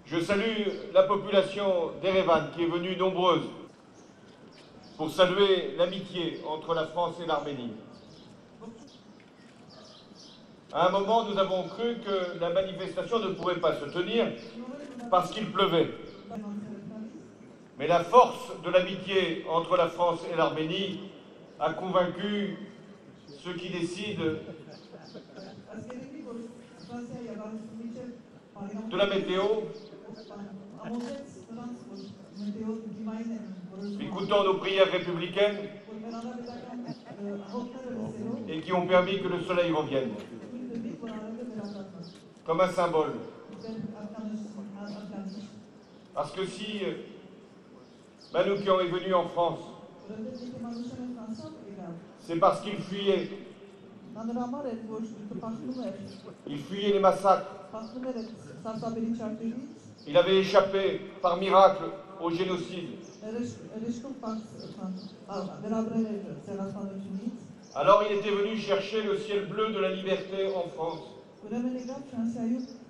Je salue la population d'Erevan qui est venue nombreuse pour saluer l'amitié entre la France et l'Arménie. À un moment, nous avons cru que la manifestation ne pourrait pas se tenir parce qu'il pleuvait. Mais la force de l'amitié entre la France et l'Arménie a convaincu ceux qui décident de la météo, écoutant nos prières républicaines et qui ont permis que le soleil revienne, comme un symbole. Parce que si Manoukian est venu en France, c'est parce qu'il fuyait. Il fuyait les massacres. Il avait échappé par miracle au génocide. Alors il était venu chercher le ciel bleu de la liberté en France.